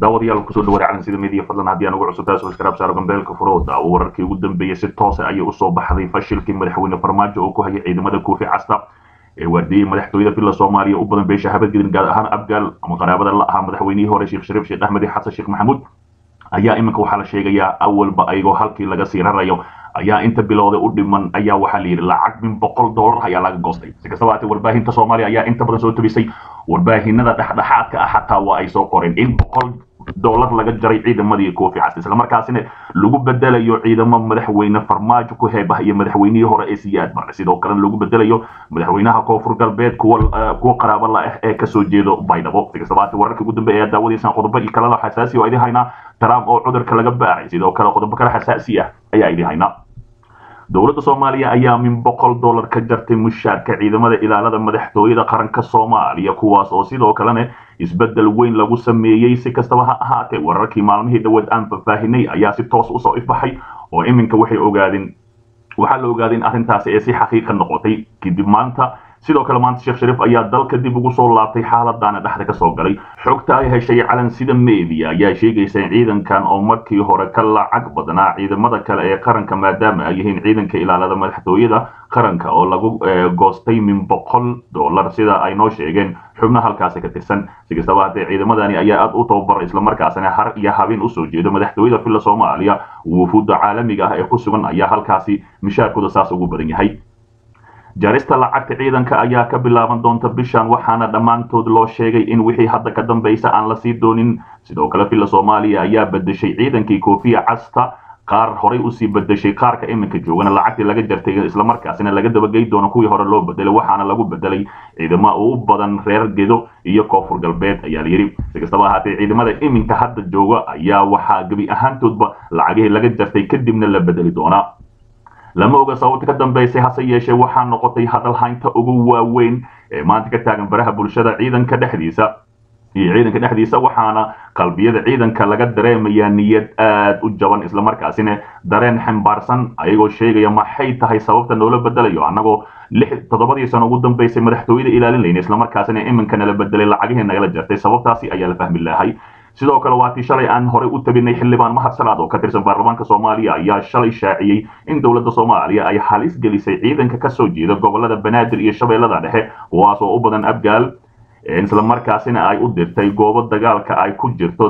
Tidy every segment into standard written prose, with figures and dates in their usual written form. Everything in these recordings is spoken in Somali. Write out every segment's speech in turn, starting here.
daawadayaal ku soo dhawaada calansida media fadlan haddii aan ugu cusubtahay subscribe saaro gambeelka furooda wararkii ugu dambeeyay si toos ah ayay u soo baxday fashilkii madaxweyne farmaajo oo ku hayay ciidamada koofi casta ee waardiyay madaxtooyada filla Soomaaliya u badan beesha habadgedin gaar ahaan abgaal ama qaraabada la ahaa madaxweynihii hore Sheekh Shariif Sheekh Axmed Xasan Sheekh Maxamuud ayaa iminka waxaa la sheegayaa awalba ayagoo halkii laga sii rarayo ayaa inta bilowday u dhiman ayaa waxaa la yiri lacag min $100 ayaa laga goostay si kastaba haatee warbaahinta Soomaaliya ayaa inta badan soo tabisay warbaahinada dhexdhexaadka ah xataa waa ay soo qoreen in $100 laga jaray ciidamadii koofi casta isla markaasina lagu bedelayo ciidamo madaxweyne farmaajo ku heebaha iyo madaxweynihii hore ee Siyaad Barre sidoo kale lagu bedelayo madaxweynaha koonfur galbeed kuwa qaraabo la ah ee ka soo jeedo Baydhabo si kastaba haatee wararkii ugu dambeeyay daawadaysan qodobo iyo kala xasaasi oo ay hayna Trump oo cudurka laga baaray sidoo kale qodobo kala xasaasi ah ayaa ay hayna dowladda Soomaaliya ayaa min $100 ka jartay mushaarka ciidamada ilaalada madaxtooyada qaranka Soomaaliya kuwaas oo sidoo kalena isbedel weyn lagu sameeyay si kastaba ha ahaatee wararkii maalmihii dhawaad aan faafinay ayaa si toos u soo ifbaxay oo iminka waxay ogaadeen waxa la ogaaday arrintaas ee si xaqiiqo noqotay kadib maanta sidoo kale maanta Sheekh Shariif ayaa dalka dib ugu soo laabtay xaaladana dhexda ka soo galay xogta ay heshay calansida media ayaa sheegaysa ciidankan oo markii hore ka lacag badnaa ciidamada kale ee qaranka maadaama ay yihiin ciidanka ilaalada madaxtooyada qaranka oo lagu goostay min $100 sida ay noo sheegeen xubnaha halkaas ka tirsan si kastaba haddii ciidamadani ayaa aad u tababaray isla markaasina har iyo habeen u soo jeedo madaxtooyada filla Soomaaliya wufuudda caalamiga ah ee ku sugan ayaa halkaasi mishaarkooda saas ugu badan yahay jarista lacagta ciidanka ayaa ka bilaaban doonta bishan waxaana dhamaantood loo sheegay in wixii hadda ka dambaysa aan la sii doonin sidoo kale filla Soomaaliya ayaa bedeshay ciidankii koofiya casta qaar horay u sii bedeshay qaarka iminka joogana lacagtii laga jartay isla markaasina laga dabagay doono kuwii hore loo bedelay waxaana lagu bedelay ciidamo u badan reer Gedo iyo koonfur galbeed ayaa la yiri si kastaba ahaatee ciidamada iminka hadda jooga ayaa waxa gabi ahaantoodba lacagihii laga jartay kadibna la bedeli doona lama oga sababta ka dambeysay hase yeeshee waxaa noqotay hadal haynta ugu waaweyn ee maanta ka taagan baraha bulshada ciidanka dhexdiisa waxaana qalbiyada ciidanka laga dareemayaa niyad aad u jaban isla markaasina dareen xambaarsan ayagoo sheegaya maxay tahay sababta noola bedelayo anagoo 7 sano ugu dambeysay madaxtooyada ilaalin leeyna isla markaasina iminkana la bedelay lacagihii nagala jartay sababtaasi ayaa la fahmi lahay sidoo kale waatii shalay aan hore u tabinay xildhibaan Mahad Salaad oo ka tirsan baarlamaanka Soomaaliya ayaa shalay shaaciyay in dowladda Soomaaliya ay halis gelisay ciidanka ka soo jeeda gobolada Banaadir iyo Shabeellada Dhexe kuwaas oo u badan abgaal isla markaasina ay u dirtay goobo dagaalka ay ku jirto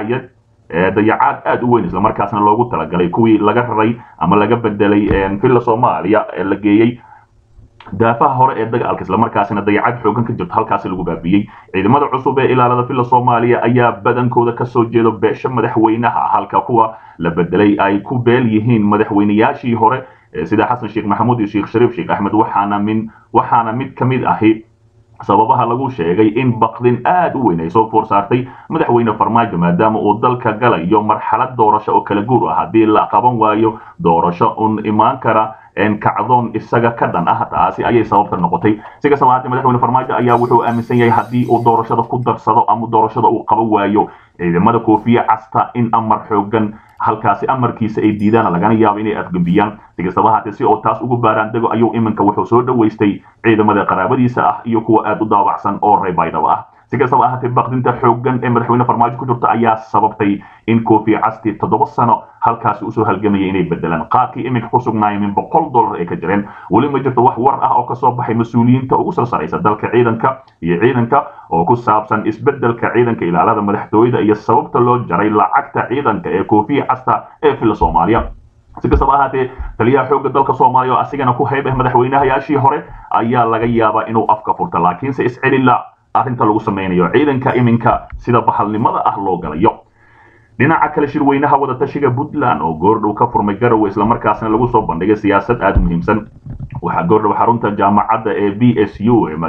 dayacaad aad u weyn isla markaasina loogu talagalay kuwii laga raray ama laga bedelay filla Soomaaliya ee la geeyay daafaha hore ee dagaalka isla markaasina dayacad xoogan ka jirto halkaas lagu baabiyay ciidamada cusub ee ilaalada filla Soomaaliya ayaa badankooda ka soo jeedo beesha madaxweynaha halka kuwa la bedelay ay ku beel yihiin madaxweynayaashii hore sida Xasan Sheekh Maxamuud iyo Sheekh Shariif Sheekh Axmed waxaana mid kamid ahi sababaha lagu sheegay in baqdin aad u weyn ay soo forsaartay madaxweyne farmaajo maadaama uu dalka galayo marxalad doorasho oo kala guur ah hadii la qaban waayo doorasho imaan kara kacdoon isaga ka dhan ah taasi ayay sababta noqotay si kastaba haddii madaxweyne farmaajo ayaa wuxuu aaminsan yahay haddii uu doorashada ku darsado ama doorashada uu qaban waayo ciidamada koofiya casta in amar xoogan halkaasi amarkiisa ay diidaan lagana yaabo inay afgambiyaan si kastaba haddii si oo taas ugu baaraan dago ayuu iminka wuxuu soo dhaweystay ciidamada qaraabadiisa ah iyo kuwa aad u daawacsan oo reer Baydhabo ah si kastaba ahaatee baqdinta xoogan ee madaxweyne farmaajo ku jirta ayaa sababtay in koofi casti 7 sano halkaasi u soo halgamay inay bedelaan qaadkii iminka ku sugnaayay min $100 ee ka jireen wali ma jirto wax war ah oo ka soo baxay mas'uuliyiinta ugu sarreeyay dalka ciidanka oo ku saabsan isbedelka ciidanka ilaalada madaxtooyada iyo sababta loo jaray lacagta ciidanka ee koofi casta ee filla Soomaaliya si kastaba ahaatee taliyaha xoogga dalka Soomaaliya oo asigana ku heebay madaxweynahayaashii hore ayaa laga yaabaa inuu afka furto laakiin se iscelila arrinta lagu sameeyo ciidanka iminka sida bahalnimada ah loo galayo dhinaca kale shirweynaha wada tashiga Puntland oo goordhow ka furmay Garowe isla markaasna lagu soo bandhigay siyaasad aad muhiimsan waxa goordhow xarunta jaamacadda ee BSU ee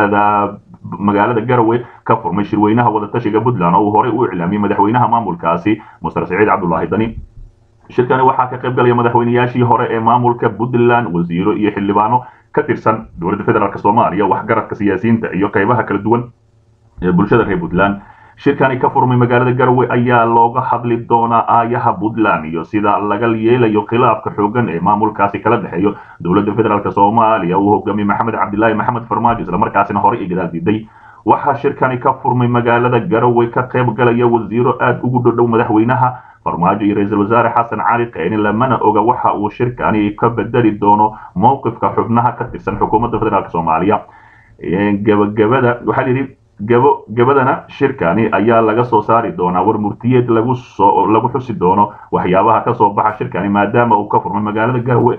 magaalada Garowe ka furmay shirweynaha wada tashiga Puntland oo hore u iclaamiyay madaxweynaha maamulkaasi Mr. Saciid Cabdullaahi Dani shirkani waxaa ka qayb galay madaxweynayaashii hore ee maamulka Puntland wasiiro iyo xildhibaano ka tirsan dowladda federaalka Soomaaliya wax garadka siyaasiyiinta iyo qaybaha kala duwan ee bulshada reer Puntland shirkani ka furmay magaalada Garowe ayaa looga hadli doonaa aayaha Puntland iyo sida laga yeelayo khilaafka xoogan ee maamulkaasi kala dhaxeeyo dowladda federaalka Soomaaliya uu hogaamiye Maxamed Cabdilaahi Maxamed Farmaajo isla markaasina hore ay gadaal diiday waxaa shirkani ka furmay magaalada Garowe ka qayb galaya wasiiro aad ugu dhow madaxweynaha farmaajo iyo ra'iisul wasaare xasan cali qeyni lamana oga waxa uu shirkani ka bedeli doono mowqifka xubnaha ka tirsan xukuumadda federaalka Soomaaliya gabadana shirkani ayaa laga soo saari doonaa war murtiyeed lagu xusi doono waxyaabaha ka soo baxa shirkani maadaama uu ka furmay magaalada Garowe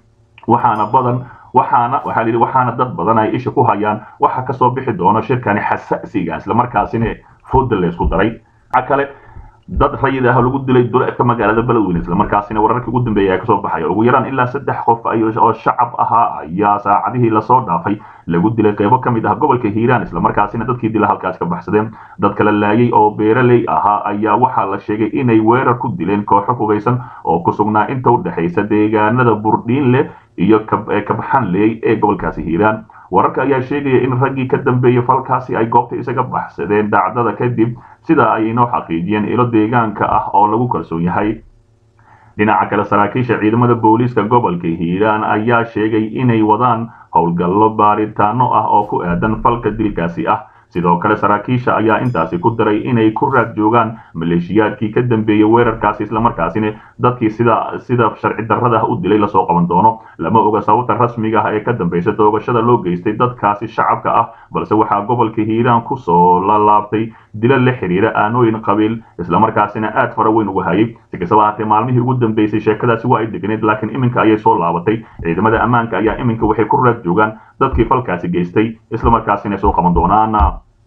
waxaana dad badan ay isha ku hayaan waxa ka soo bixi doona shirkani xasaasiga isla markaasina fooda la isku daray kale dad rayid ah lagu dilay duleedka magaalada Beledweyne isla markaasina wararkii ugu dambeeyay ay ka soo baxay ugu yaraan ilaa 3 qof oo shacab ahaa ayaa saacadihii la soo dhaafay lagu dilay qaybo kamid ah gobolka Hiiraan isla markaasina dadkii dilay halkaas ka baxsadeen dad kala laayay oo beeraley ahaa ayaa waxa la sheegay inay weerar ku dileen kooxo hubeysan oo ku sugnaa inta u dhaxaysa deegaanada Burdhiinle iyo Kabxanley ee gobolkaasi Hiiraan wararka ayaa sheegaya in raggii ka dambeeyay falkaasi ay goobta isaga baxsadeen dhacdada kadib sida ay inoo xaqiijiyeen ilo deegaanka ah oo lagu kalsoon yahay dhinaca kale saraakiisha ciidamada booliiska gobolka Hiiraan ayaa sheegay inay wadaan howlgallo baaritaano ah oo ku aadan falka dilkaasi ah sidoo kale saraakiisha ayaa intaasi ku daray inay ku raad joogaan maleeshiyaadkii ka dambeeyay weerarkaasi isla markaasina dadkii sida sharci darrada u dilay la soo qaban doono lama oga sababta rasmiga ah ee ka dambaysa toogashada loo geystay dadkaasi shacabka ah balse waxaa gobolka Hiiraan ku soo laabtay dilal la xiriira aanooyin qabiil isla markaasina aad fara weyn uga hayay si kastaba haatee maalmihii ugu dambeysay sheekadaasi waa ay deganeed laakiin iminka ayay soo laabatay ciidamada ammaanka ayaa iminka waxay ku raad joogaan dadkii falkaasi geystay isla markaasina soo qaban doonaan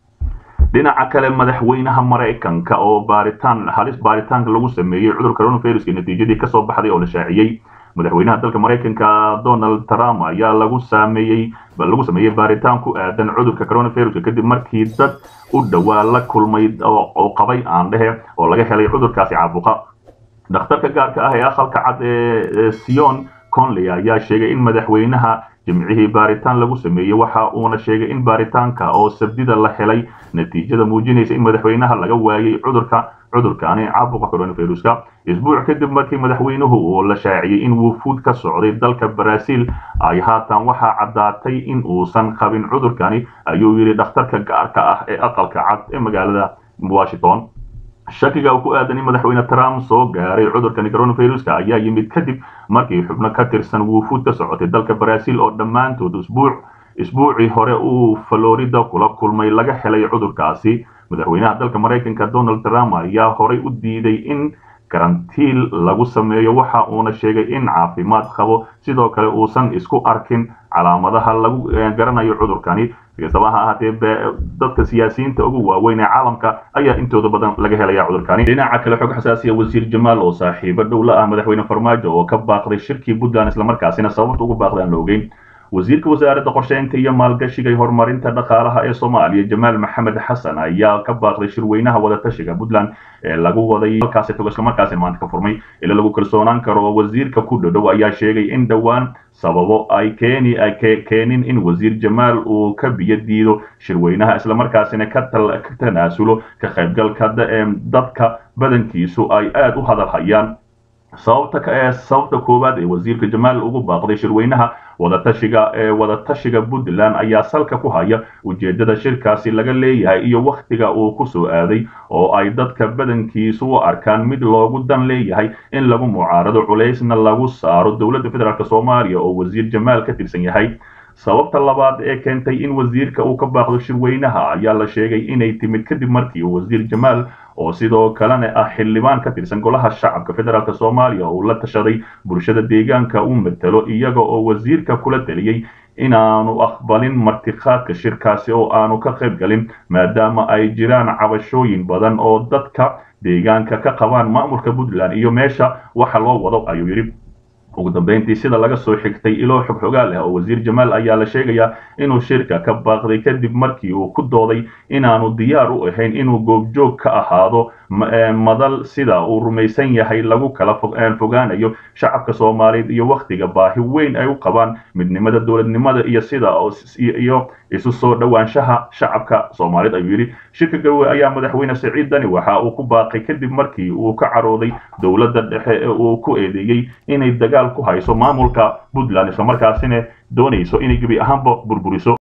dhinaca kale madaxweynaha Mareykanka oo baaritaanka lagu sameeyay cudurka coronavirus natiijadii ka soo baxday oo la shaaciyay madaxweynaha dalka Mareykanka Donald Trump ayaa lagu sameeyay baaritaan ku aadan cudurka coronavirus kadib markii dad u dhawaa la kulmay oo qabay aan dhahe oo laga helay cudurkaasi caabuqa dhakhtarka gaarka ah ee aqalka cad ee Sion Conley ayaa sheegay in madaxweynaha jimcihii baaritaan lagu sameeyay waxa uuna sheegay in baaritaanka oo sabtida la helay natiijada muujinaysa in madaxweynaha laga waayay cudurkaani caabuqa coronaviruska isbuuc kadib markii madaxweynuhu uu la shaaciyay in wufuud ka socday dalka Brazil ay haatan waxa cadaatay in uusan qabin cudurkaani ayuu yiri dhakhtarka gaarka ah ee aqalka cad ee magaalada Washington shakiga ku aadan in madaxweyne Trump soo gaaray cudurkan coronaviruska ayaa yimid kadib markii xubno ka tirsan wufuud ka socotay dalka Brazil oo dhamaantood isbuucii hore uu Florida kula kulmay laga helay cudurkaasi madaxweynaha dalka Mareykanka Donald Trump ayaa horey u diiday in karantiil lagu sameeyo waxa uuna sheegay in caafimaad qabo sidoo kale uusan isku arkin calaamadaha lagu garanayo cudurkani sabaha ahaatee dadka siyaasiyiinta ugu waaweyn ee caalamka ayaa intooda badan laga helaya cudurkani dhinaca kale xog xasaasiya wasiir Jamaal oo saaxiibo dhow la ah madaxweyne Farmaajo oo ka baaqday shirkii Puntland isla markaasina sababta ugu baaqday aan la ogeyn wasiirka wasaaradda qorsheynta iyo maalgashiga horumarinta dhaqaalaha ee Soomaaliya Jamaal Maxamed Xasan ayaa ka baaqday shirweynaha wada tashiga Puntland ee lagu waday halkaas isla markaasina maanta ka furmay ila lagu kalsoonaan karo wasiirka ku dhow ayaa sheegay in dhawaan sababo ay keenin in wasiir Jamaal uu ka biyo diido shirweynaha isla markaasina ka tanaasulo ka qaybgalka dadka badankiisu ay aad u hadal hayaan sababta koowaad ee wasiirka Jamaal ugu baaqday shirweynaha wada tashiga Puntland ayaa salka ku haya ujeedada shirkaasi laga leeyahay iyo waqtiga uu ku soo aaday oo ay dadka badankiisu u arkaan mid loogu dan leeyahay in lagu mucaarado culeysna lagu saaro dawladda federaalka Soomaaliya oo wasiir Jamaal ka tirsan yahay sababta labaad ee keentay in wasiirka uu ka baaqdo shirweynaha ayaa la sheegay inay timid kadib markii wasiir Jamaal oo sidoo kalena ah xildhibaan ka tirsan golaha shacabka federaalka Soomaaliya oo la tashaday bulshada deegaanka uu matalo iyaga oo wasiirka kula taliyay inaanu aqbalin martiqaadka shirkaasi oo aanu ka qayb galin maadaama ay jiraan cabashooyin badan oo dadka deegaanka ka qabaan maamulka Puntland iyo meesha waxa loo wado ayuu yiri ugu dambeyntii sida laga soo xigtay ilo xogaal ah oo wasiir Jamaal ayaa la sheegaya inuu shirka ka baaqday kadib markii uu ku dooday inaanu diyaar u ahayn inuu goobjoog ka ahaado madal sida uu rumaysan yahay lagu kala fogaanayo shacabka Soomaaliyeed iyo waqtiga baahi weyn ay u qabaan midnimada dawladnimada iyo sida iyo isu soo dhawaanshaha shacabka Soomaaliyeed ayuu yiri shirka Garowe ayaa madaxweyne Siciid Dani waxa uu ku baaqay kadib markii uu ka carooday dawladda dhexe ee uu ku eedeeyay inay dagaal ku hayso maamulka Puntland isla markaasina doonayso inay gabi ahaanba burburiso